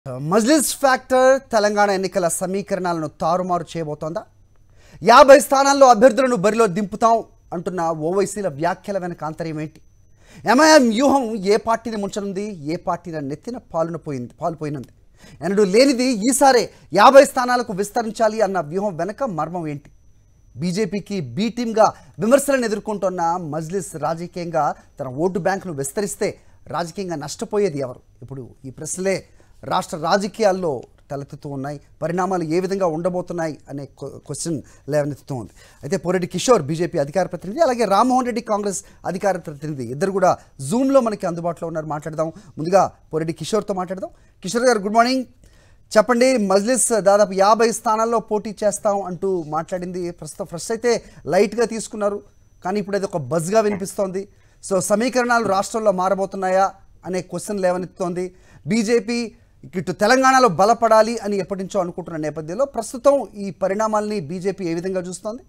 Majlis factor Telangana ఎన్నికల సమీకరణాలను తారుమారు చేయబోతోందా? 50 స్థానాల్లో అభ్యర్థులను బరిలో దింపుతాం అంటున్న ఓవైసీల వ్యాఖ్యల వెనక ఆంతర్యం ఏంటి? ఎంఐఎం వ్యూహం ఏ పార్టీని ముంచనుంది? ఏ పార్టీని నెత్తిన పాలుపోయినంది? ఎన్నడూ లేనిది ఈసారే 50 స్థానాలకు విస్తరించాలి అన్న వ్యూహం వెనక మర్మం ఏంటి? బీజేపీకి బీ టీమ్గా విమర్శలను ఎదుర్కొంటున్న మజ్లిస్ రాజకీయంగా తన ఓటు బ్యాంకును విస్తరిస్తే రాజకీయంగా నష్టపోయేది ఎవరు? ఇప్పుడు ఈ ప్రశ్నలే రాష్ట్ర రాజకీయాల్లో తలెత్తుతూ ఉన్నాయి. పరిణామాలు ఏ విధంగా ఉండబోతున్నాయి అనే క్వశ్చన్ లేవనెత్తుతూ ఉంది. అయితే పోరెడ్డి కిషోర్ బీజేపీ అధికార ప్రతినిధి, అలాగే రామ్మోహన్ రెడ్డి కాంగ్రెస్ అధికార ప్రతినిధి ఇద్దరు కూడా జూమ్లో మనకి అందుబాటులో ఉన్నారు. మాట్లాడదాం. ముందుగా పోరెడ్డి కిషోర్తో మాట్లాడదాం. కిషోర్ గారు, గుడ్ మార్నింగ్. చెప్పండి, మజ్లిస్ దాదాపు 50 స్థానాల్లో పోటీ చేస్తాం అంటూ మాట్లాడింది. ఫస్ట్ అయితే లైట్గా తీసుకున్నారు, కానీ ఇప్పుడు అది ఒక బజ్గా వినిపిస్తోంది. సో సమీకరణాలు రాష్ట్రంలో మారబోతున్నాయా అనే క్వశ్చన్ లేవనెత్తుతోంది. బీజేపీ ఇటు తెలంగాణలో బలపడాలి అని ఎప్పటి నుంచో అనుకుంటున్న నేపథ్యంలో ప్రస్తుతం ఈ పరిణామాల్ని బీజేపీ ఏ విధంగా చూస్తోంది?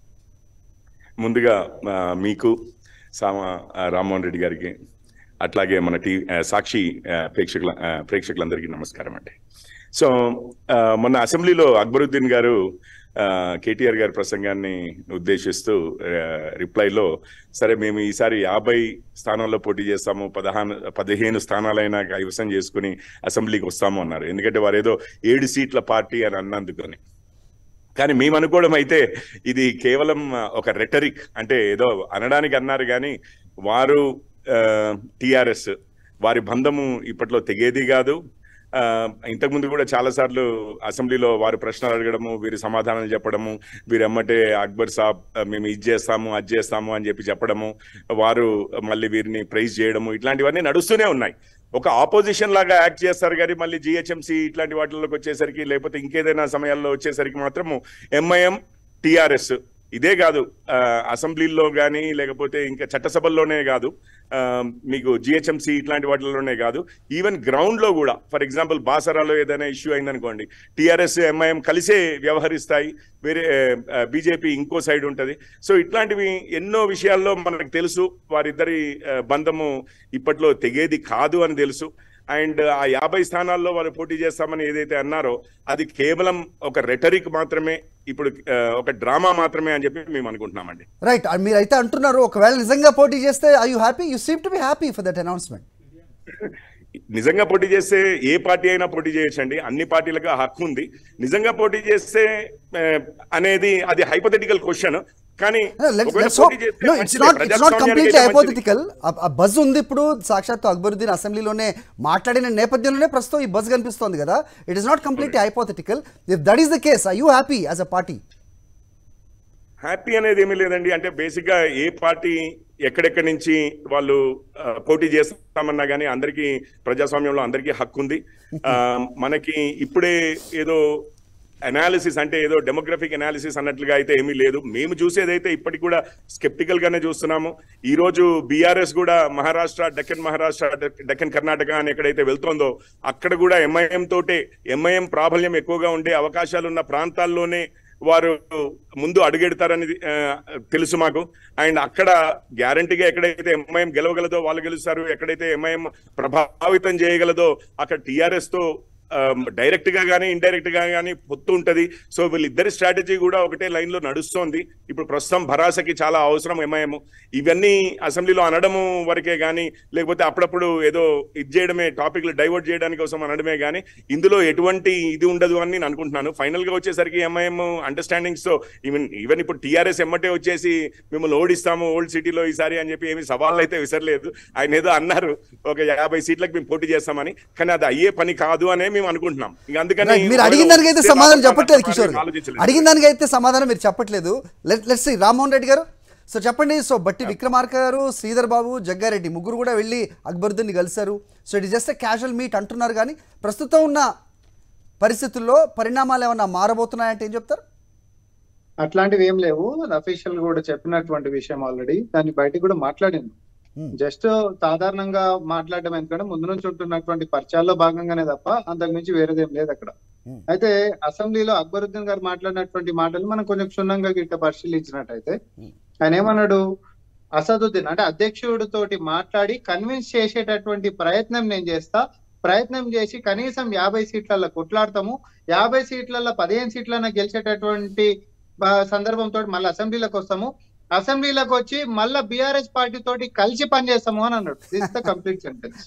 ముందుగా మీకు రామ్మోహన్ రెడ్డి గారికి, అట్లాగే మన సాక్షి ప్రేక్షకులందరికీ నమస్కారం అండి. సో మొన్న అసెంబ్లీలో అక్బరుద్దీన్ గారు కేటీఆర్ గారి ప్రసంగాన్ని ఉద్దేశిస్తూ రిప్లైలో, సరే మేము ఈసారి 50 స్థానాల్లో పోటీ చేస్తాము, 15 స్థానాలైనా కైవసం చేసుకుని అసెంబ్లీకి వస్తాము అన్నారు. ఎందుకంటే వారు ఏదో 7 సీట్ల పార్టీ అని అన్నందుకని. కానీ మేము అనుకోవడం అయితే ఇది కేవలం ఒక రెటరిక్, అంటే ఏదో అనడానికి అన్నారు, కానీ వారు టిఆర్ఎస్ వారి బంధము ఇప్పట్లో తెగేది కాదు. ఇంతకుముందు కూడా చాలాసార్లు అసెంబ్లీలో వారు ప్రశ్నలు అడగడము, వీరి సమాధానాలు చెప్పడము, వీరెమ్మటే అక్బర్ సాబ్ మేము ఇది చేస్తాము అది చేస్తాము అని చెప్పడము, వారు మళ్ళీ వీరిని ప్రైజ్ చేయడము, ఇట్లాంటివన్నీ నడుస్తూనే ఉన్నాయి. ఒక ఆపోజిషన్ లాగా యాక్ట్ చేస్తారు, కానీ మళ్ళీ జిహెచ్ఎంసీ ఇట్లాంటి వాటిలోకి వచ్చేసరికి, లేకపోతే ఇంకేదైనా సమయాల్లో వచ్చేసరికి మాత్రము ఎంఐఎం టిఆర్ఎస్ ఇదే కాదు, అసెంబ్లీలో కానీ లేకపోతే ఇంకా చట్టసభల్లోనే కాదు, మీకు జిహెచ్ఎంసీ ఇట్లాంటి వాటిలోనే కాదు, ఈవెన్ గ్రౌండ్లో కూడా. ఫర్ ఎగ్జాంపుల్ బాసరాలో ఏదైనా ఇష్యూ అయిందనుకోండి, టిఆర్ఎస్ ఎంఐఎం కలిసే వ్యవహరిస్తాయి, వేరే బీజేపీ ఇంకో సైడ్ ఉంటుంది. సో ఇట్లాంటివి ఎన్నో విషయాల్లో మనకు తెలుసు. వారిద్దరి బంధము ఇప్పట్లో తెగేది కాదు అని తెలుసు. అండ్ ఆ 50 స్థానాల్లో వాళ్ళు పోటీ చేస్తామని ఏదైతే అన్నారో అది కేవలం ఒక రెటరిక్ మాత్రమే, ఇప్పుడు ఒక డ్రామా మాత్రమే అని చెప్పి మేము అనుకుంటున్నామండి. రైట్, మీరైతే అంటున్నారు ఒకవేళ నిజంగా పోటీ చేస్తే I you happy? You seem to be happy for that announcement. నిజంగా పోటీ చేస్తే ఏ పార్టీ అయినా పోటీ చేయొచ్చండి, అన్ని పార్టీలకు హక్కు ఉంది. నిజంగా పోటీ చేస్తే అనేది అది హైపోథెటికల్ క్వశ్చన్. కానీ బజ్ ఉంది. ఇప్పుడు సాక్షాత్ అక్బరుద్దీన్ అసెంబ్లీలోనే మాట్లాడిన నేపథ్యంలోనే ప్రస్తుతం ఈ బజ్ కనిపిస్తోంది కదా. It is not completely hypothetical. If that is the case, are you happy as a party? Happy అనేది ఏమీ లేదండి. అంటే బేసిక్ గా ఏ పార్టీ ఎక్కడెక్కడి నుంచి వాళ్ళు పోటీ చేస్తామన్నా కానీ అందరికీ ప్రజాస్వామ్యంలో అందరికీ హక్కు ఉంది. మనకి ఇప్పుడే ఏదో అనాలిసిస్, అంటే ఏదో డెమోగ్రఫిక్ అనాలిసిస్ అన్నట్లుగా అయితే ఏమీ లేదు. మేము చూసేదైతే ఇప్పటికి కూడా స్కెప్టికల్ గానే చూస్తున్నాము. ఈ రోజు బీఆర్ఎస్ కూడా మహారాష్ట్ర, డెక్కన్ కర్ణాటక అని ఎక్కడైతే వెళ్తోందో అక్కడ కూడా ఎంఐఎం ప్రాబల్యం ఎక్కువగా ఉండే అవకాశాలున్న ప్రాంతాల్లోనే వారు ముందు అడుగెడతారని తెలుసు మాకు. అండ్ అక్కడ గ్యారంటీగా ఎక్కడైతే ఎంఐఎం గెలవగలదో వాళ్ళు గెలుస్తారు, ఎక్కడైతే ఎంఐఎం ప్రభావితం చేయగలదో అక్కడ టిఆర్ఎస్ తో డైరెక్ట్ గా కానీ ఇండైరెక్ట్ గా కానీ పొత్తు ఉంటది. సో వీళ్ళిద్దరి స్ట్రాటజీ కూడా ఒకటే లైన్ లో నడుస్తోంది. ఇప్పుడు ప్రస్తుతం భరాసకి చాలా అవసరం ఎంఐఎం. ఇవన్నీ అసెంబ్లీలో అనడము వరకే కానీ, లేకపోతే అప్పుడప్పుడు ఏదో ఇది చేయడమే, టాపిక్లు డైవర్ట్ చేయడానికి కోసం అనడమే కానీ ఇందులో ఎటువంటి ఇది ఉండదు అని నేను అనుకుంటున్నాను. ఫైనల్ గా వచ్చేసరికి ఎంఐఎం అండర్స్టాండింగ్స్ తో ఈవెన్ ఇప్పుడు టీఆర్ఎస్ ఎమ్మటే వచ్చేసి మిమ్మల్ని ఓడిస్తాము ఓల్డ్ సిటీలో ఈసారి అని చెప్పి ఏమి సవాళ్ళు అయితే విసరలేదు. ఆయన ఏదో అన్నారు ఒక 50 సీట్లకు మేము పోటీ చేస్తామని, కానీ అది అయ్యే పని కాదు అనే మేము అనుకుంటున్నాం. అందుకని మీరు అడిగిన దానికైతే సమాధానం చెప్పట్లేదు కిషోర్. అడిగిన దానికైతే సమాధానం మీరు చెప్పట్లేదు. Let's see Rammohan Reddy garu, so చెప్పండి. సో బట్టి విక్రమార్క గారు, శ్రీధర్ బాబు, జగ్గారెడ్డి ముగ్గురు కూడా వెళ్ళి అక్బరుద్దీన్ని కలిశారు. So it just a casual meet అంటున్నారు, కానీ ప్రస్తుతం ఉన్న పరిస్థితుల్లో పరిణామాలు ఏమన్నా మారబోతున్నాయంటే ఏం చెప్తారు? అట్లాంటివి ఏం లేవు. అఫీషియల్ కూడా చెప్పినటువంటి విషయం ఆల్రెడీ, దాన్ని బయటకు కూడా మాట్లాడింది. జస్ట్ సాధారణంగా మాట్లాడడం, ఎందుకంటే ముందు నుంచి ఉంటున్నటువంటి పరిచయాల్లో భాగంగానే తప్ప అంతకు మించి వేరేదేం లేదు అక్కడ. అయితే అసెంబ్లీలో అక్బరుద్దీన్ గారు మాట్లాడినటువంటి మాటలు మనం కొంచెం క్షుణ్ణంగా గిట్ట పరిశీలించినట్టయితే ఆయన ఏమన్నాడు, అసదుద్దీన్ అంటే అధ్యక్షుడితోటి మాట్లాడి కన్విన్స్ చేసేటటువంటి ప్రయత్నం నేను చేస్తా, ప్రయత్నం చేసి కనీసం 50 సీట్లలో కొట్లాడతాము, 50 సీట్లలో 15 సీట్లన్నా గెలిచేటటువంటి సందర్భంతో మళ్ళీ అసెంబ్లీలోకి వస్తాము, అసెంబ్లీలోకి వచ్చి మళ్ళా బీఆర్ఎస్ పార్టీ తోటి కలిసి పనిచేస్తాము అని అన్నాడు. This the complete sentence.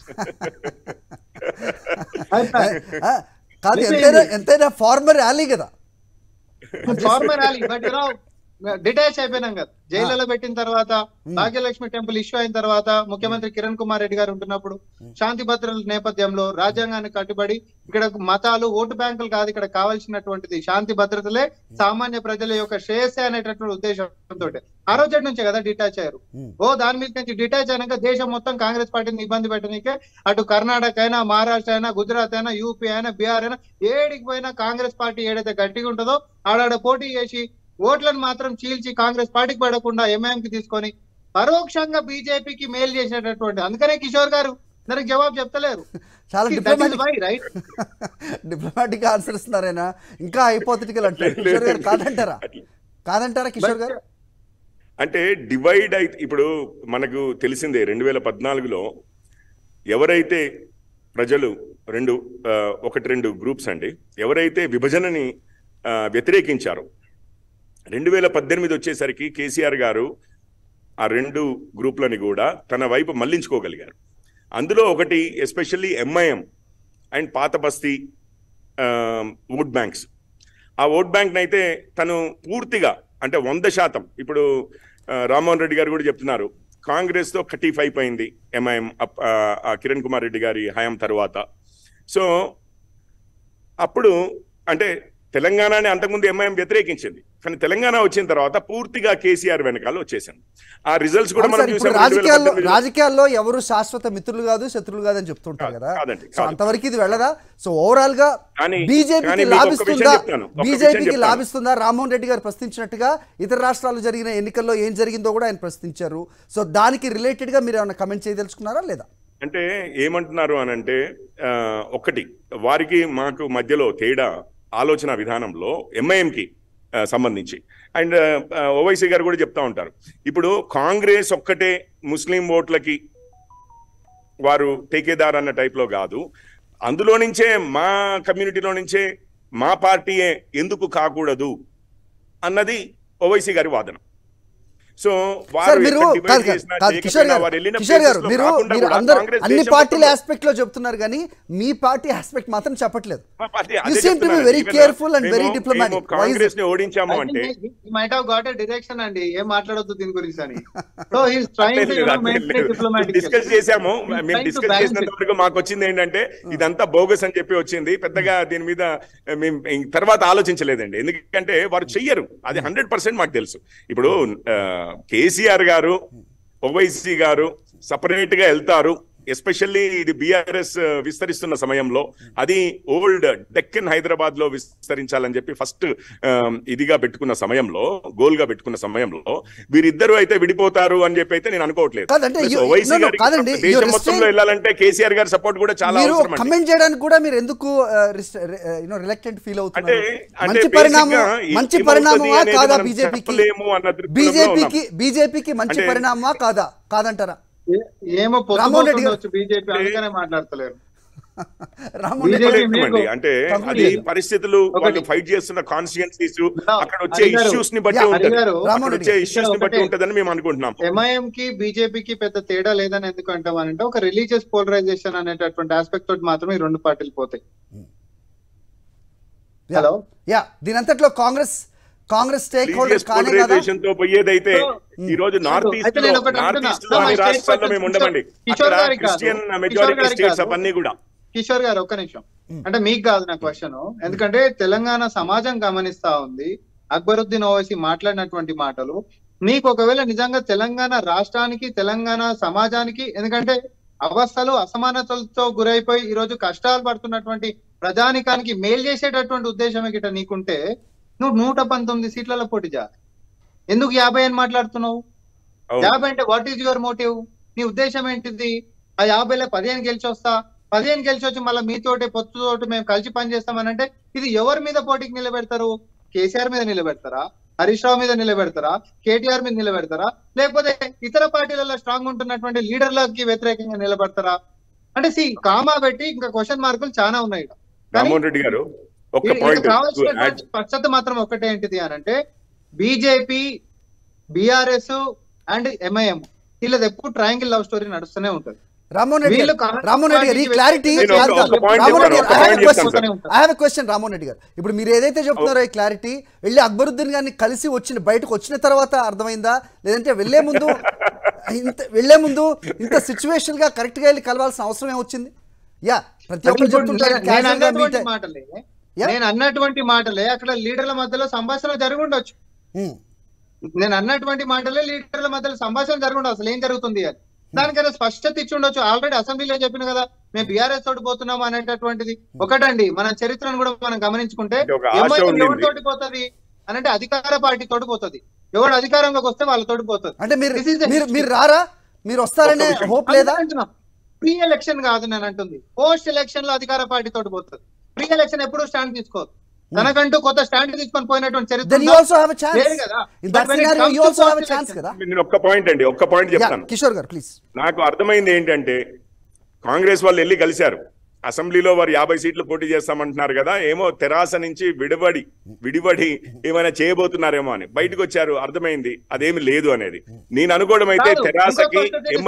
కాదు, ఎంతైనా ఫార్మర్ ర్యాలీ కదా, former rally. But you know detach అయిపోయినాం కదా, జైల్లో పెట్టిన తర్వాత, భాగ్యలక్ష్మి టెంపుల్ ఇష్యూ అయిన తర్వాత, ముఖ్యమంత్రి కిరణ్ కుమార్ రెడ్డి గారు ఉంటున్నప్పుడు, శాంతి భద్రతల నేపథ్యంలో రాజ్యాంగాన్ని కట్టుబడి ఇక్కడ మతాలు ఓటు బ్యాంకులు కాదు, ఇక్కడ కావాల్సినటువంటిది శాంతి భద్రతలే, సామాన్య ప్రజల యొక్క శ్రేయస్సే అనేటటువంటి ఉద్దేశంతో ఆ రోజు నుంచే కదా డిటాచ్ అయ్యారు. దాని మీద నుంచి డిటాచ్ అయినాక దేశం మొత్తం కాంగ్రెస్ పార్టీని ఇబ్బంది పెట్టడానికే అటు కర్ణాటక అయినా, మహారాష్ట్ర అయినా, గుజరాత్ అయినా, యూపీ అయినా, బీహార్ అయినా, ఏడికి పోయినా కాంగ్రెస్ పార్టీ ఏడైతే గట్టిగా ఉంటుందో ఆడాడ పోటీ చేసి ఓట్లను మాత్రం చీల్చి కాంగ్రెస్ పార్టీకి పడకుండా ఎంఐఎంకి తీసుకొని పరోక్షంగా బీజేపీకి మేలు చేసేటటువంటి, అందుకనే కిషోర్ గారు దానికి జవాబు చెప్తలేరు. చాలా డిప్లొమాటిక్ ఆన్సర్ ఇస్తున్నారైనా, ఇంకా హైపోథెటికల్ అంటారు. కిషోర్ గారు కాదంటారా కిషోర్ గారు? అంటే డివైడ్ అయితే ఇప్పుడు మనకు తెలిసిందే 2014లో ఎవరైతే ప్రజలు రెండు గ్రూప్స్ అండి, ఎవరైతే విభజనని వ్యతిరేకించారో 2018 వచ్చేసరికి కేసీఆర్ గారు ఆ 2 గ్రూప్లని కూడా తన వైపు మళ్లించుకోగలిగారు. అందులో ఒకటి ఎస్పెషల్లీ ఎంఐఎం అండ్ పాత బస్తీ ఓట్ బ్యాంక్స్. ఆ ఓట్ బ్యాంక్ అయితే తను పూర్తిగా అంటే 100%, ఇప్పుడు రామ్మోహన్ రెడ్డి గారు కూడా చెప్తున్నారు, కాంగ్రెస్తో కటీఫ్ అయిపోయింది ఎంఐఎం కిరణ్ కుమార్ రెడ్డి గారి హయాం తర్వాత. సో అప్పుడు అంటే తెలంగాణని అంతకుముందు ఎంఐఎం వ్యతిరేకించింది, కానీ తెలంగాణ వచ్చిన తర్వాత పూర్తిగా కేసీఆర్ వెనకాల వచ్చేసింది. ఆ రిజల్ట్స్ కూడా మనం చూసాం. రాజకీయాల్లో ఎవరు శాశ్వత మిత్రులు కాదు, శత్రులు కాదు అని చెప్తుంటారు కదా, అంతవరకు ఇది వెళ్ళదా? సో ఓవరాల్ గా బీజేపీకి లాభిస్తుందా? రామ్మోహన్ రెడ్డి గారు ప్రశ్నించినట్టుగా ఇతర రాష్ట్రాల్లో జరిగిన ఎన్నికల్లో ఏం జరిగిందో కూడా ఆయన ప్రశ్నించారు. సో దానికి రిలేటెడ్ గా మీరు ఏమైనా కమెంట్ చేయదలుచుకున్నారా లేదా? అంటే ఏమంటున్నారు అని అంటే, ఒకటి వారికి మాకు మధ్యలో తేడా ఆలోచన విధానంలో ఎంఐఎంకి సంబంధించి, అండ్ ఓవైసీ గారు కూడా చెప్తా ఉంటారు, ఇప్పుడు కాంగ్రెస్ ఒక్కటే ముస్లిం ఓట్లకి వారు టేకేదార్ అన్న టైప్లో కాదు, అందులో నుంచే మా కమ్యూనిటీలో నుంచే మా పార్టీయే ఎందుకు కాకూడదు అన్నది ఓవైసీ గారి వాదన. సో అన్ని పార్టీల ఆస్పెక్ట్ లో చెప్తున్నారు కానీ మీ పార్టీ ఆస్పెక్ట్ మాత్రం చెప్పట్లేదు. Very careful and very diplomatic. Congress ని ఓడించాము అంటే might have got a direction అండి, ఏం మాట్లాడొద్దు దీని గురించి అని. So he is trying to diplomatic. Discuss చేసాము, మేము డిస్కస్ చేసినంత వరకు మాకు వచ్చింది ఏంటంటే ఇదంతా బోగస్ అని చెప్పి వచ్చింది. పెద్దగా దీని మీద మేము తర్వాత ఆలోచించలేదండి, ఎందుకంటే వారు చెయ్యరు, అది 100% మాకు తెలుసు. ఇప్పుడు కేసీఆర్ గారు, ఓవైసీ గారు సపరేట్ గా వెళ్తారు, ఎస్పెషల్లీ ఇది బీఆర్ఎస్ విస్తరిస్తున్న సమయంలో, అది ఓల్డ్ డెక్కన్ హైదరాబాద్ లో విస్తరించాలని చెప్పి ఫస్ట్ ఇదిగా పెట్టుకున్న సమయంలో, గోల్ గా పెట్టుకున్న సమయంలో వీరిద్దరు అయితే విడిపోతారు అని చెప్పి అయితే నేను అనుకోవట్లేదు. ఓవైసీ గారికి దేశం మొత్తంలో వెళ్ళాలంటే కేసీఆర్ గారి సపోర్ట్ కూడా చాలా అవసరం. కమెంట్ చేయడానికి కూడా మీరు ఎందుకు రిలక్టెంట్ ఫీల్ అవుతున్నారు? మంచి పరిణామమా కాదా బీజేపీకి మంచి పరిణామమా కాదంటారా? ఏమో పొందవచ్చు బీజేపీ, అందుకనే మాట్లాడతలేరు. అంటే అది పరిస్థితులు, వాళ్ళు ఫైట్ చేస్తున్న కాన్స్టిట్యుయెన్సీస్, అక్కడ వచ్చే ఇష్యూస్ ని బట్టి ఉంటదని మేము అనుకుంటున్నాం. ఎంఐఎం కి బీజేపీకి పెద్ద తేడా లేదని ఎందుకు అంటామనంటే, ఒక రిలీజియస్ పోలరైజేషన్ అనేటటువంటి ఆస్పెక్ట్ తోటి మాత్రమే ఈ 2 పార్టీలు పోతాయి. హలో, దీనంతట్లో కాంగ్రెస్ స్టేక్ హోల్డర్స్ తో పోయేదైతే ఈ రోజు నార్త్ ఈస్ట్ రాష్ట్రాల్లో మేము ఉండమండి, క్రిస్టియన్ మెజారిటీ స్టేట్స్ అవన్నీ కూడా. కిషోర్ గారు ఒక్క నిమిషం, అంటే మీకు కాదు నా క్వశ్చన్, ఎందుకంటే తెలంగాణ సమాజం గమనిస్తా ఉంది అక్బరుద్దీన్ ఓవైసీ మాట్లాడినటువంటి మాటలు. మీకు ఒకవేళ నిజంగా తెలంగాణ రాష్ట్రానికి, తెలంగాణ సమాజానికి, ఎందుకంటే అవస్థలు అసమానతలతో గురైపోయి ఈ రోజు కష్టాలు పడుతున్నటువంటి ప్రజానికానికి మేలు చేసేటటువంటి ఉద్దేశమే గిట్ట నీకుంటే నువ్వు 119 సీట్లలో పోటీ చేయాలి. ఎందుకు 50 అని మాట్లాడుతున్నావు? 50 అంటే వాట్ ఈజ్ యువర్ మోటివ్? నీ ఉద్దేశం ఏంటిది? ఆ 50లో 15 గెలిచి వస్తా, 15 గెలిచి వచ్చి మళ్ళీ మీతోటి పొత్తుతోటి మేము కలిసి పనిచేస్తామని అంటే ఇది ఎవరి మీద పోటీకి నిలబెడతారు? కేసీఆర్ మీద నిలబెడతారా? హరీష్ రావు మీద నిలబెడతారా? కేటీఆర్ మీద నిలబెడతారా? లేకపోతే ఇతర పార్టీలలో స్ట్రాంగ్ ఉంటున్నటువంటి లీడర్లకి వ్యతిరేకంగా నిలబెడతారా? అంటే కామా పెట్టి ఇంకా క్వశ్చన్ మార్కులు చాలా ఉన్నాయి. రామ్మోహన్ రెడ్డి గారు ఒక్క పాయింట్ కావాల్సిన స్పష్టత మాత్రం ఒకటే ఏంటిది అని అంటే బీజేపీ, బీఆర్ఎస్ అండ్ ఎంఐఎం వీళ్ళది ఎప్పుడు ట్రయాంగిల్ లవ్ స్టోరీ నడుస్తూనే ఉంటుంది. రామ్మోహన్ రెడ్డి గారు ఈ clarity I have a question. Rammohan Reddy garu, ఇప్పుడు మీరు ఏదైతే చెప్తున్నారో ఈ క్లారిటీ వెళ్ళి అక్బరుద్దీన్ గారిని కలిసి బయటకు వచ్చిన తర్వాత అర్థమైందా, లేదంటే వెళ్లే ముందు ఇంత సిచ్యువేషన్ గా కరెక్ట్ గా వెళ్ళి కలవాల్సిన అవసరం ఏమొచ్చింది? యా, ప్రతి ఒక్కరు నేను అన్నటువంటి మాటలే అక్కడ లీడర్ల మధ్యలో సంభాషణ జరిగి ఉండొచ్చు. నేను అన్నటువంటి మాటలే లీడర్ల మధ్యలో సంభాషణ జరిగి ఉండదు. అసలు ఏం జరుగుతుంది అని దానికైనా స్పష్టత ఇచ్చి ఉండొచ్చు. ఆల్రెడీ అసెంబ్లీలో చెప్పిన కదా మేము బీఆర్ఎస్ తోటి పోతున్నాం అనేటటువంటిది. ఒకటండి, మన చరిత్రను కూడా మనం గమనించుకుంటే ఎవరితోటి పోతుంది అని అంటే అధికార పార్టీ తోటి పోతుంది. ఎవరు అధికారంలోకి వస్తే వాళ్ళతోటి పోతుంది. అంటే మీరు రారా, మీరు వస్తారనే హోప్ లేదా? ప్రీ ఎలక్షన్ కాదు నేను అంటుంది, పోస్ట్ ఎలక్షన్ లో అధికార పార్టీ తోటి పోతుంది. ప్రీ ఎలక్షన్ ఎప్పుడు స్టాండ్ తీసుకోదు. తనకంటూ కొత్త స్టాండ్ తీసుకొని పోయినటువంటి చరిత్ర ఒక్క పాయింట్ చెప్తాను కిషోర్ గారు ప్లీజ్. నాకు అర్థమైంది ఏంటంటే కాంగ్రెస్ వాళ్ళు వెళ్ళి కలిశారు అసెంబ్లీలో, వారు 50 సీట్లు పోటీ చేస్తామంటున్నారు కదా, ఏమో తెరాస నుంచి విడిబడి ఏమైనా చేయబోతున్నారేమో అని బయటకు వచ్చారు. అర్థమైంది అదేమి లేదు అనేది. నేను అనుకోవడం అయితే తెరాసకి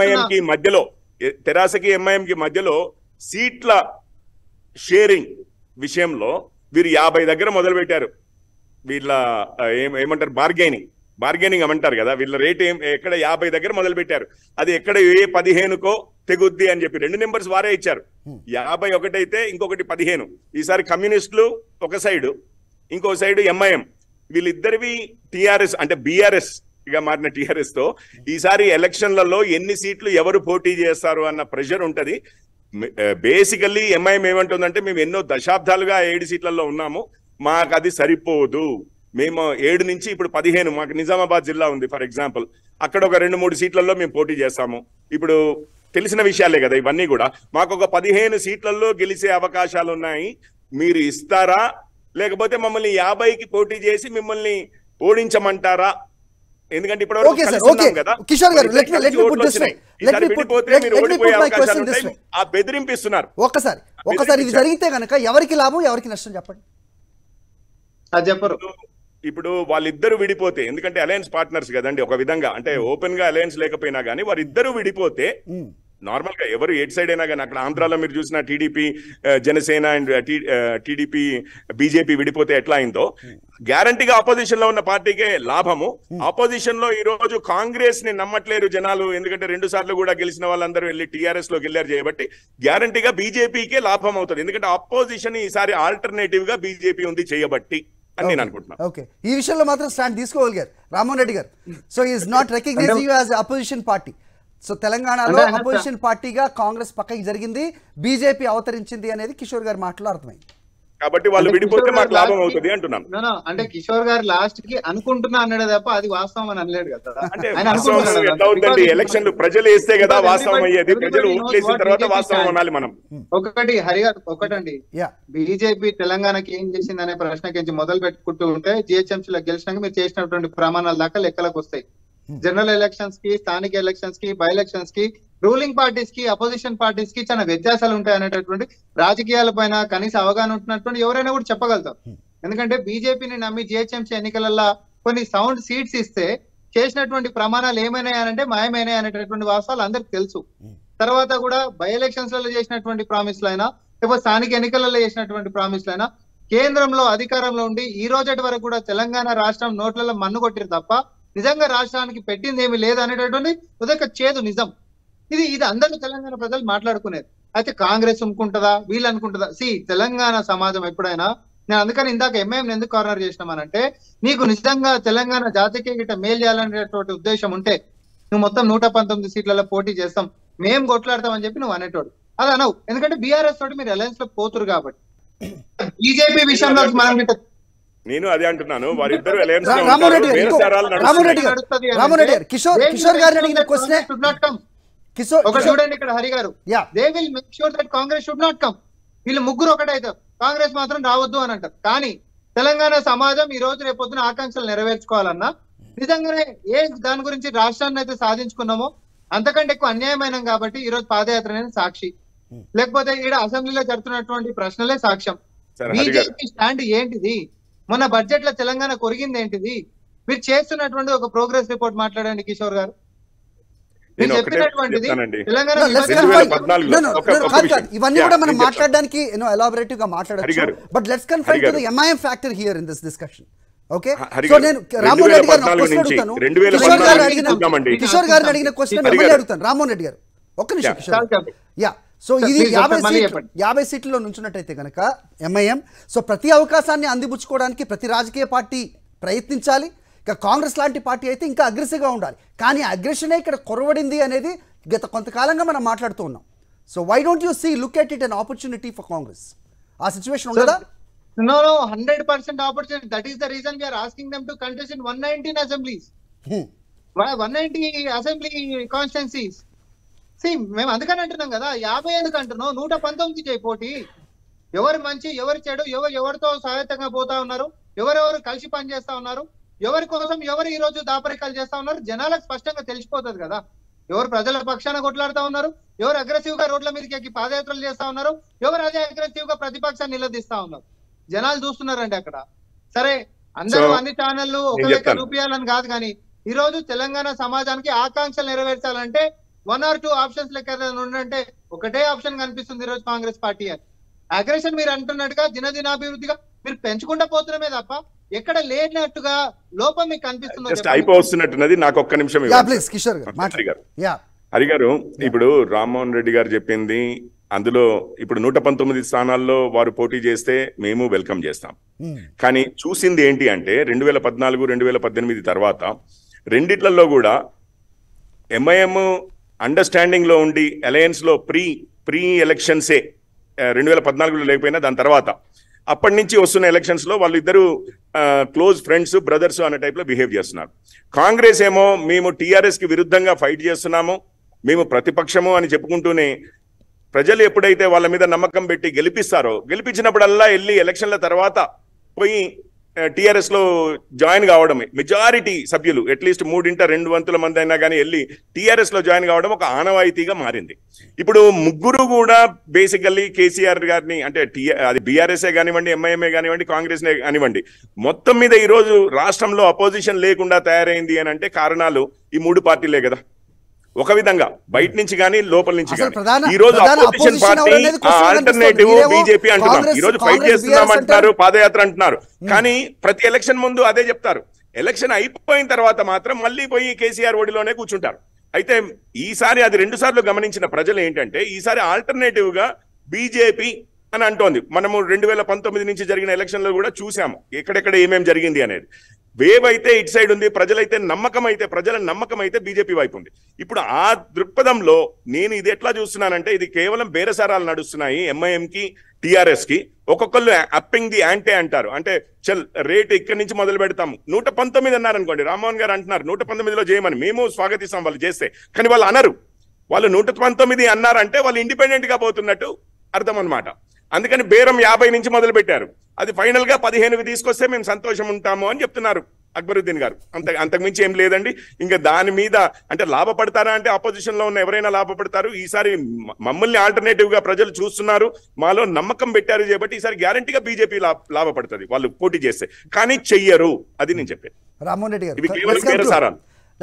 ఎంఐఎంకి మధ్యలో సీట్ల షేరింగ్ విషయంలో వీరు 50 దగ్గర మొదలు పెట్టారు. వీళ్ళ ఏమంటారు బార్గెనింగ్ అమంటారు కదా, వీళ్ళ రేట్ ఎక్కడ 50 దగ్గర మొదలు పెట్టారు. అది ఎక్కడ 15కో తెగుద్ది అని చెప్పి 2 నెంబర్స్ వారే ఇచ్చారు. 51 అయితే ఇంకొకటి 15. ఈసారి కమ్యూనిస్టులు ఒక సైడు, ఇంకో సైడు ఎంఐఎం, వీళ్ళిద్దరివి టిఆర్ఎస్ అంటే బీఆర్ఎస్ గా మారిన టిఆర్ఎస్ తో ఈసారి ఎలక్షన్లలో ఎన్ని సీట్లు ఎవరు పోటీ చేస్తారు అన్న ప్రెషర్ ఉంటది. బేసికల్లీ ఎంఐఎం ఏమంటుందంటే మేము ఎన్నో దశాబ్దాలుగా 7 సీట్లలో ఉన్నాము, మాకు అది సరిపోదు, మేము 7 నుంచి ఇప్పుడు 15, మాకు నిజామాబాద్ జిల్లా ఉంది ఫర్ ఎగ్జాంపుల్, అక్కడ ఒక 2-3 సీట్లలో మేము పోటీ చేస్తాము. ఇప్పుడు తెలిసిన విషయాలే కదా ఇవన్నీ కూడా. మాకు ఒక 15 సీట్లలో గెలిచే అవకాశాలు ఉన్నాయి, మీరు ఇస్తారా లేకపోతే మమ్మల్ని 50కి పోటీ చేసి మిమ్మల్ని ఓడించమంటారా? ఎందుకంటే ఇప్పుడు ఆ బెదిరింపిస్తున్నారు. ఒక్కసారి ఇది జరిగితే కనుక ఎవరికి లాభం ఎవరికి నష్టం చెప్పండి. చెప్పరు. ఇప్పుడు వాళ్ళిద్దరు విడిపోతే, ఎందుకంటే అలయన్స్ పార్ట్నర్స్ కదండి ఒక విధంగా, అంటే ఓపెన్ గా అలయన్స్ లేకపోయినా కానీ వారిద్దరు విడిపోతే నార్మల్ గా ఎవరు ఎయిట్ సైడ్ అయినా కానీ, అక్కడ ఆంధ్రాలో మీరు చూసిన TDP Janasena and TDP BJP విడిపోతే ఎట్లా అయిందో గ్యారంటీగా ఆపోజిషన్ లో ఉన్న పార్టీకే లాభము. ఆపోజిషన్ లో ఈ రోజు కాంగ్రెస్ ని నమ్మట్లేరు జనాలు, ఎందుకంటే 2 సార్లు కూడా గెలిచిన వాళ్ళందరూ వెళ్ళి టీఆర్ఎస్ లోకి వెళ్ళారు చేయబట్టి గ్యారంటీగా బీజేపీకే లాభం అవుతుంది. ఎందుకంటే ఆపోజిషన్ ఈసారి ఆల్టర్నేటివ్ గా బీజేపీ ఉంది చేయబట్టి అని నేను అనుకుంటున్నాను. ఓకే, ఈ విషయంలో మాత్రం stand తీసుకోగలిగారు Rammohan Reddy garu. So is not recognising you as opposition party. సో తెలంగాణలో అపోజిషన్ పార్టీగా కాంగ్రెస్ పక్కకి జరిగింది, బీజేపీ అవతరించింది అనేది కిషోర్ గారి మాటలో అర్థమైంది. కాబట్టి వాళ్ళు విడిపోతే మాకు లాభం అవుతుంది అంటున్నాను. అంటే కిషోర్ గారు లాస్ట్ కి అనుకుంటున్నా అన్నాడు తప్ప అది వాస్తవం అని అనలేడు కదా. అంటే ఎలక్షన్లు ప్రజలు వేస్తే కదా వాస్తవం అయ్యేది, ప్రజలు ఓట్లేసిన తర్వాత వాస్తవం అనాలి మనం. ఒకటి హరిగారు, ఒకటండి బీజేపీ తెలంగాణకి ఏం చేసింది అనే ప్రశ్నకి మొదలు పెట్టుకుంటూ ఉంటే జిహెచ్ఎంసీలో గెలిచినాక మీరు చేసినటువంటి ప్రమాణాల దాకా లెక్కలకు వస్తాయి. జనరల్ ఎలక్షన్స్ కి, స్థానిక ఎలక్షన్స్ కి, బై ఎలక్షన్స్ కి రూలింగ్ పార్టీస్ కి, అపోజిషన్ పార్టీస్ కి చాలా వ్యత్యాసాలు ఉంటాయి అనేటటువంటి రాజకీయాల పైన కనీస అవగాహన ఉంటున్నటువంటి ఎవరైనా కూడా చెప్పగలుగుతారు. ఎందుకంటే బీజేపీని నమ్మి జిహెచ్ఎంసీ ఎన్నికలలో కొన్ని సౌండ్ సీట్స్ ఇస్తే చేసినటువంటి ప్రమాణాలు ఏమైనాయనంటే మాయమైనాయి అనేటటువంటి వాస్తవాలు అందరికి తెలుసు. తర్వాత కూడా బై ఎలక్షన్స్ లలో చేసినటువంటి ప్రామిస్లైనా లేకపోతే స్థానిక ఎన్నికలలో చేసినటువంటి ప్రామిస్లైనా కేంద్రంలో అధికారంలో ఉండి ఈ రోజటి వరకు కూడా తెలంగాణ రాష్ట్రం నోట్లలో మన్ను కొట్టిరు తప్ప నిజంగా రాష్ట్రానికి పెట్టింది ఏమి లేదు అనేటటువంటి ఉదక చేదు నిజం. ఇది అందరూ తెలంగాణ ప్రజలు మాట్లాడుకునేది. అయితే కాంగ్రెస్ అనుకుంటుందా వీళ్ళు అనుకుంటుందా? తెలంగాణ సమాజం ఎప్పుడైనా, నేను అందుకని ఇందాక ఎంఐఎం ఎందుకు కార్నర్ చేసినామనంటే, నీకు నిజంగా తెలంగాణ జాతికి గిట్ట మేలు చేయాలనేటువంటి ఉద్దేశం ఉంటే నువ్వు మొత్తం 119 సీట్లలో పోటీ చేస్తాం, మేము కొట్లాడతామని చెప్పి నువ్వు అనేటోడు. అది అనవు, ఎందుకంటే బీఆర్ఎస్ తోటి మీరు అలయన్స్ లో పోతురు కాబట్టి. బీజేపీ విషయంలో మనం నేను అదే అంటున్నాను, వారిద్దరు చూడండి ఇక్కడ Hari garu, they will make sure that Congress should not come. వీళ్ళు ముగ్గురు ఒకటైతారు, కాంగ్రెస్ మాత్రం రావద్దు అని అంటారు. కానీ తెలంగాణ సమాజం ఈ రోజు రేపొద్దున ఆకాంక్షలు నెరవేర్చుకోవాలన్నా నిజంగానే దాని గురించి రాష్ట్రాన్ని అయితే సాధించుకున్నామో అంతకంటే ఎక్కువ అన్యాయమైన కాబట్టి ఈ రోజు పాదయాత్ర అనేది సాక్షి. లేకపోతే ఈడ అసెంబ్లీలో జరుగుతున్నటువంటి ప్రశ్నలే సాక్ష్యం. సార్ హరి గారు బీజేపీ స్టాండ్ ఏంటిది? మొన్న బడ్జెట్ లో తెలంగాణ కొరిగింది ఏంటిది? మీరు చేస్తున్నటువంటి ఒక ప్రోగ్రెస్ రిపోర్ట్ మాట్లాడండి కిషోర్ గారు. మీరు నేను ఒకటే చెప్పినటువంటిది చెప్తానండి. తెలంగాణ No, let's విభజన- confine. 2014 No, no, ఒక no, విషయం. కాదు. ఇవన్నీ Yeah, కూడా మనం నేను చెప్తాను. మాట్లాడడానికి ఎలాబొరేటివ్ గా హరి మాట్లాడొచ్చు. Garu. But let's confine to Hari the garu. MIM factor here in this discussion. Okay, Hari so garu, నేను రామ్మోహన్ రెడ్డి గారిని ఒక 2014 క్వశ్చన్ నుంచి అడుగుతాను. 2014 కిషోర్ గారిని అడిగిన చూద్దామండి. కిషోర్ గారిని అడిగిన క్వశ్చన్ హరి మళ్ళీ గారు. అడుగుతాను. రామ్మోహన్ రెడ్డి గారు ఒక్క నిమిషం. Yeah. కిషోర్ చాలు. యా, సో ఇది Please, 50 మళ్ళీ సీట్లు చెప్పండి. 50 సీట్లలో నుంచున్నట్టయితే కనుక ఎంఐఎం సో ప్రతి అవకాశాన్ని అందిపుచ్చుకోవడానికి ప్రతి రాజకీయ పార్టీ ప్రయత్నించాలి. ఇక కాంగ్రెస్ లాంటి పార్టీ అయితే ఇంకా అగ్రెసివ్గా ఉండాలి. కానీ అగ్రెషనే ఇక్కడ కొరవడింది అనేది గత కొంతకాలంగా మనం మాట్లాడుతూ ఉన్నాం. So why don't you see look at it an opportunity for Congress? ఆ సిచ్యువేషన్ ఉండదా? No, 100% opportunity. That is the reason we are asking them to contest in 119 assemblies. 190 assembly constituencies. See, మేము అందుకని అంటున్నాం కదా, 50 ఎందుకు అంటున్నాం? 119 చేయి పోటీ. ఎవరు మంచి, ఎవరు చెడు, ఎవరితో సహాయతంగా పోతా ఉన్నారు, ఎవరెవరు కలిసి పనిచేస్తా ఉన్నారు, ఎవరి కోసం ఎవరు ఈ రోజు దాపరికాలు చేస్తా ఉన్నారు, జనాలకు స్పష్టంగా తెలిసిపోతుంది కదా. ఎవరు ప్రజల పక్షాన కొట్లాడుతా ఉన్నారు, ఎవరు అగ్రెసివ్ గా రోడ్ల మీదకి ఎక్కి పాదయాత్రలు చేస్తా ఉన్నారు, ఎవరు అదే అగ్రెసివ్ గా ప్రతిపక్షాన్ని నిలదీస్తా ఉన్నారు. జనాలు చూస్తున్నారండి అక్కడ. సరే, అందరూ అన్ని ఛానళ్లు ఒక లెక్క చూపించాలని కాదు, కానీ ఈ రోజు తెలంగాణ సమాజానికి ఆకాంక్షలు నెరవేర్చాలంటే 1 or 2 ఆప్షన్స్ లెక్క ఉండంటే ఒకటే ఆప్షన్ కనిపిస్తుంది ఈ రోజు కాంగ్రెస్ పార్టీ అని. అగ్రెషన్ మీరు అంటున్నట్టుగా దినదినాభివృద్ధిగా మీరు పెంచుకుంటూ పోతున్నామే తప్ప ఎక్కడ లేనట్టుగా లోపం మీకు కనిపిస్తుంది. అయిపోతున్నట్టున్నది. నాకు ఒక్క నిమిషం ప్లీజ్ కిషోర్ గారు. హరి గారు, ఇప్పుడు రామ్మోహన్ రెడ్డి గారు చెప్పింది అందులో ఇప్పుడు 119 స్థానాల్లో వారు పోటీ చేస్తే మేము వెల్కమ్ చేస్తాం. కానీ చూసింది ఏంటి అంటే 2014, 2018 తర్వాత రెండిట్లలో కూడా ఎంఐఎం అండర్స్టాండింగ్ లో ఉండి అలయన్స్ లో ప్రీ ఎలక్షన్సే 2014లో లేకపోయినా దాని తర్వాత అప్పటి నుంచి వస్తున్న ఎలక్షన్స్ లో వాళ్ళిద్దరు క్లోజ్ ఫ్రెండ్స్, బ్రదర్స్ అనే టైప్ లో బిహేవ్ చేస్తున్నారు. కాంగ్రెస్ ఏమో మేము టీఆర్ఎస్ కి విరుద్ధంగా ఫైట్ చేస్తున్నాము, మేము ప్రతిపక్షము అని చెప్పుకుంటూనే ప్రజలు ఎప్పుడైతే వాళ్ళ మీద నమ్మకం పెట్టి గెలిపించినప్పుడల్లా వెళ్ళి ఎలక్షన్ల తర్వాత పోయి టీఆర్ఎస్ లో జాయిన్ కావడమే మెజారిటీ సభ్యులు అట్లీస్ట్ 3/2 మంది అయినా కానీ వెళ్ళి టీఆర్ఎస్ లో జాయిన్ కావడం ఒక ఆనవాయితీగా మారింది. ఇప్పుడు ముగ్గురు కూడా బేసికల్లీ కేసీఆర్ గారిని అంటే అది బీఆర్ఎస్ఏ కానివ్వండి, ఎంఐఎంఏ కానివ్వండి, కాంగ్రెస్ కానివ్వండి, మొత్తం మీద ఈ రోజు రాష్ట్రంలో అపోజిషన్ లేకుండా తయారైంది అని అంటే కారణాలు ఈ 3 పార్టీలే కదా. ఒక విధంగా బయట నుంచి కానీ లోపల నుంచి కానీ ఈ రోజు అపోజిషన్ పార్టీ ఆల్టర్నేటివ్ బీజేపీ అంటున్నారు. ఈ రోజు ఫైట్ చేస్తున్నాం అంటున్నారు, పాదయాత్ర అంటున్నారు, కానీ ప్రతి ఎలక్షన్ ముందు అదే చెప్తారు. ఎలక్షన్ అయిపోయిన తర్వాత మాత్రం మళ్ళీ పోయి కేసీఆర్ ఒడిలోనే కూర్చుంటారు. అయితే ఈసారి అది 2 సార్లు గమనించిన ప్రజలు ఏంటంటే ఈసారి ఆల్టర్నేటివ్ గా బీజేపీ అని అంటోంది. మనము 2019 నుంచి జరిగిన ఎలక్షన్ లో కూడా చూసాము ఎక్కడెక్కడ ఏమేమి జరిగింది అనేది. వేవ్ అయితే ఇటు సైడ్ ఉంది, ప్రజల నమ్మకం అయితే బీజేపీ వైపు ఉంది. ఇప్పుడు ఆ దృక్పథంలో నేను ఇది ఎట్లా చూస్తున్నానంటే ఇది కేవలం బేరసారాలు నడుస్తున్నాయి ఎంఐఎం కి, టిఆర్ఎస్ కి. ఒక్కొక్కళ్ళు అప్పింగ్ ది యాంటే అంటారు, అంటే చల్ రేట్ ఇక్కడి నుంచి మొదలు పెడతాము. 119 అన్నారు అనుకోండి, రామ్మోహన్ గారు అంటున్నారు 119లో చేయమని, మేము స్వాగతిస్తాం వాళ్ళు చేస్తే, కానీ వాళ్ళు అనరు. వాళ్ళు 119 అన్నారంటే వాళ్ళు ఇండిపెండెంట్ గా పోతున్నట్టు అర్థం అనమాట. అందుకని బేరం 50 నుంచి మొదలు పెట్టారు. అది ఫైనల్ గా 15కి తీసుకొస్తే మేము సంతోషం ఉంటాము అని చెప్తున్నారు అక్బరుద్దీన్ గారు. అంతకుమించి ఏం లేదండి. ఇంకా దాని మీద అంటే లాభపడతారా అంటే ఆపోజిషన్ లో ఉన్న ఎవరైనా లాభపడతారు. ఈసారి మమ్మల్ని ఆల్టర్నేటివ్ గా ప్రజలు చూస్తున్నారు, మాలో నమ్మకం పెట్టారు కాబట్టి ఈసారి గ్యారంటీగా బీజేపీ లాభపడుతుంది వాళ్ళు పోటీ చేస్తే, కానీ చెయ్యరు. అది నేను చెప్పేది. రామ్మోహన్ రెడ్డి ఇవి కేవలం బేరసారాలు.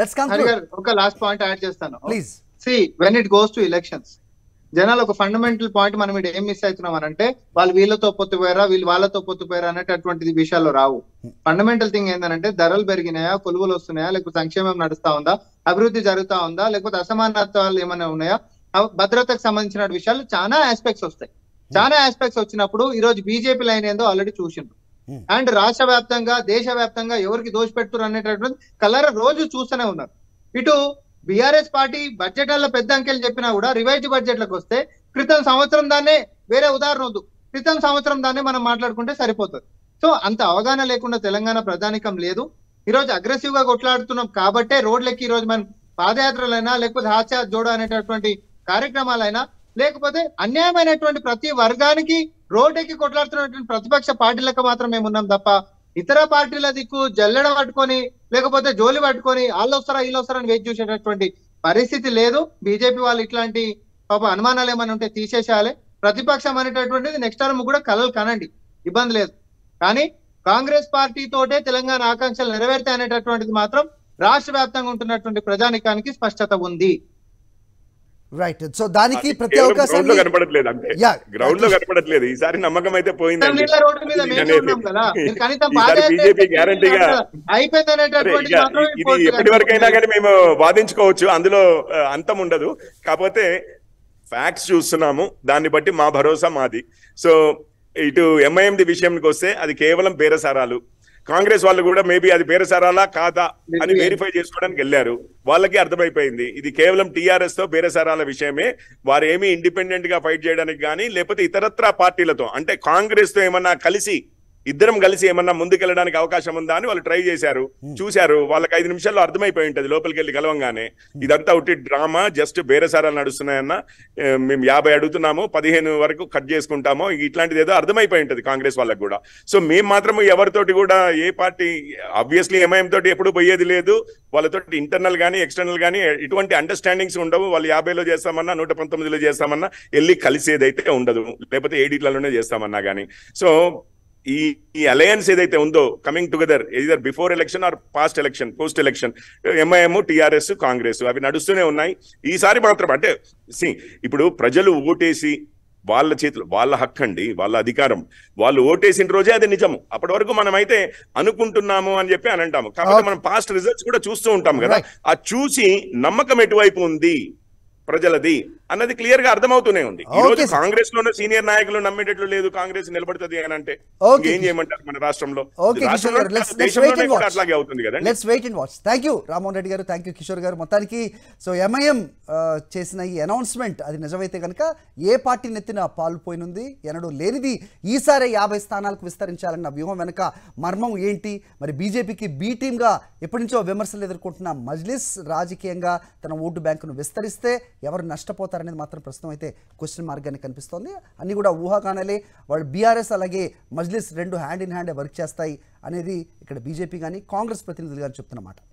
ఒక లాస్ట్ పాయింట్ యాడ్ చేస్తాను. Please. See, when it goes to elections, జనాలు ఒక ఫండమెంటల్ పాయింట్ మనం ఇక్కడ ఏం మిస్ అవుతున్నాం అని అంటే వాళ్ళు వీళ్ళతో పొత్తుపోయారా, వీళ్ళు వాళ్ళతో పొత్తుపోయారా అనేటటువంటి విషయాల్లో రావు. ఫండమెంటల్ థింగ్ ఏంటంటే ధరలు పెరిగినాయా, కొలువులు వస్తున్నాయా, లేకపోతే సంక్షేమం నడుస్తా ఉందా, అభివృద్ధి జరుగుతా ఉందా, లేకపోతే అసమానత్వాలు ఏమైనా ఉన్నాయా, భద్రతకు సంబంధించిన విషయాలు చాలా ఆస్పెక్ట్స్ వస్తాయి. చాలా ఆస్పెక్ట్స్ వచ్చినప్పుడు ఈ రోజు బీజేపీ లైన్ ఏందో ఆల్రెడీ చూసిండ్రు. అండ్ రాష్ట్ర వ్యాప్తంగా, దేశ వ్యాప్తంగా ఎవరికి దోషపెడుతున్నారు అనేటటువంటి కలర్ రోజు చూస్తూనే ఉన్నారు. ఇటు బీఆర్ఎస్ పార్టీ బడ్జెట్లలో పెద్ద అంకెలు చెప్పినా కూడా రివైజ్ బడ్జెట్లకు వస్తే క్రితం సంవత్సరం దాన్నే, వేరే ఉదాహరణ వద్దు, క్రితం సంవత్సరం దాన్నే మనం మాట్లాడుకుంటే సరిపోతుంది. సో అంత అవగాహన లేకుండా తెలంగాణ ప్రజానికం లేదు. ఈ రోజు అగ్రెసివ్ గా కొట్లాడుతున్నాం కాబట్టే రోడ్లకి ఈ రోజు మనం పాదయాత్రలైనా, లేకపోతే హాస్య జోడో అనేటటువంటి కార్యక్రమాలైనా, లేకపోతే అన్యాయమైనటువంటి ప్రతి వర్గానికి రోడ్డుకి కొట్లాడుతున్నటువంటి ప్రతిపక్ష పార్టీలకు మాత్రం మేము ఉన్నాం తప్ప ఇతర పార్టీల దిక్కు జల్లెడ పట్టుకొని, లేకపోతే జోలి పట్టుకొని వాళ్ళు వస్తారా వీళ్ళు వస్తారా అని వెయిట్ చూసేటటువంటి పరిస్థితి లేదు. బీజేపీ వాళ్ళు ఇట్లాంటి పాప అనుమానాలు ఏమైనా ఉంటే తీసేసేయాలి. ప్రతిపక్షం అనేటటువంటిది నెక్స్ట్ టర్మ్ కూడా కలలు కనండి, ఇబ్బంది లేదు. కానీ కాంగ్రెస్ పార్టీ తోటే తెలంగాణ ఆకాంక్షలు నెరవేర్తాయి అనేటటువంటిది మాత్రం రాష్ట్ర వ్యాప్తంగా ఉంటున్నటువంటి ప్రజానికానికి స్పష్టత ఉంది. రైట్. సో దానికి ప్రతి గ్రౌండ్ లో అవకాశాన్ని కనపడట్లేదు, అంటే గ్రౌండ్ లో కనపడట్లేదు. ఈసారి నమ్మకం అయితే పోయిందండి. రోడ్డు మీద మేము ఉన్నాం కదా, మీరు కనీసం బీజేపీ గ్యారంటీగా అయిపోయింది అనేటటువంటిది మాత్రం ఇది ఎప్పటి వరకైనా కానీ మేము వాదించుకోవచ్చు, అందులో అంతం ఉండదు. కాకపోతే ఫ్యాక్ట్స్ చూస్తున్నాము, దాన్ని బట్టి మా భరోసా మాది. సో ఇటు ఎంఐఎండి విషయానికి వస్తే అది కేవలం బేరసారాలు. కాంగ్రెస్ వాళ్ళు కూడా మేబీ అది బేరసారాలా కాదా అని వెరిఫై చేసుకోవడానికి వెళ్ళారు. వాళ్ళకి అర్థమైపోయింది ఇది కేవలం టీఆర్ఎస్ తో బేరసారాల విషయమే. వారు ఏమీ ఇండిపెండెంట్ గా ఫైట్ చేయడానికి కానీ లేకపోతే ఇతరత్రా పార్టీలతో అంటే కాంగ్రెస్ తో ఏమన్నా కలిసి ఇద్దరం కలిసి ఏమన్నా ముందుకెళ్ళడానికి అవకాశం ఉందా అని వాళ్ళు ట్రై చేశారు, చూశారు. వాళ్ళకి 5 నిమిషాల్లో అర్థమైపోయి ఉంటది లోపలికి వెళ్ళి కలవంగానే ఇదంతా ఉట్టి డ్రామా, జస్ట్ బేరసారాలు నడుస్తున్నాయన్న, మేము 50 అడుగుతున్నాము 15 వరకు కట్ చేసుకుంటామో, ఇట్లాంటిది ఏదో అర్థమైపోయి ఉంటది కాంగ్రెస్ వాళ్ళకి కూడా. సో మేము మాత్రం ఎవరితోటి కూడా ఏ పార్టీ ఆబ్వియస్లీ ఎంఐఎం తోటి ఎప్పుడు పోయేది లేదు. వాళ్ళతో ఇంటర్నల్ గానీ ఎక్స్టర్నల్ గానీ ఎటువంటి అండర్స్టాండింగ్స్ ఉండవు. వాళ్ళు 50లో చేస్తామన్నా 119లో చేస్తామన్నా వెళ్ళి కలిసేదైతే ఉండదు, లేకపోతే 7లోనే చేస్తామన్నా గానీ. సో ఈ అలయన్స్ ఏదైతే ఉందో coming together either before election or past election, post election, MIM, TRS, Congress అవి నడుస్తూనే ఉన్నాయి. ఈసారి మాత్రం అంటే ఇప్పుడు ప్రజలు ఓటేసి వాళ్ళ చేతులు, వాళ్ళ హక్కు అండి, వాళ్ళ అధికారం, వాళ్ళు ఓటేసిన రోజే అది నిజము. అప్పటి వరకు మనం అయితే అనుకుంటున్నాము అని చెప్పి అని అంటాము. కాబట్టి మనం పాస్ట్ రిజల్ట్స్ కూడా చూస్తూ ఉంటాం కదా, ఆ చూసి నమ్మకం ఎటువైపు ఉంది ప్రజలది అన్నది క్లియర్ గా అర్థమవుతూనే ఉంది. ఈ రోజు కాంగ్రెస్ లోనే సీనియర్ నాయకులు నమ్మేటట్లు లేదు కాంగ్రెస్ నిలబడుతుంది అని అంటే ఏం చేయమంటారు మన రాష్ట్రంలో? అట్లాగే అవుతుంది కదా. Let's wait and watch. Thank you Rammohan Reddy garu, thank you Kishore గారు. మొత్తానికి సో ఎంఐఎం చేసిన ఈ అనౌన్స్మెంట్ అది నిజమైతే కనుక ఏ పార్టీ నెత్తిన పాలు పోయినుంది, ఎన్నడూ లేనిది ఈసారి 50 స్థానాలకు విస్తరించాలన్న వ్యూహం వెనుక మర్మం ఏంటి? మరి బీజేపీకి బీ టీమ్గా ఎప్పటి నుంచో విమర్శలు ఎదుర్కొంటున్న మజ్లిస్ రాజకీయంగా తన ఓటు బ్యాంకును విస్తరిస్తే ఎవరు నష్టపోతారనేది మాత్రం ప్రస్తుతం అయితే క్వశ్చన్ మార్గాన్ని కనిపిస్తోంది. అన్నీ కూడా ఊహాగానాలే. వాళ్ళు బీఆర్ఎస్ అలాగే మజ్లిస్ రెండు హ్యాండ్ ఇన్ హ్యాండ్ వర్క్ చేస్తాయి అనేది ఇక్కడ బీజేపీ కానీ కాంగ్రెస్ ప్రతినిధులు కానీ చెప్తున్నమాట.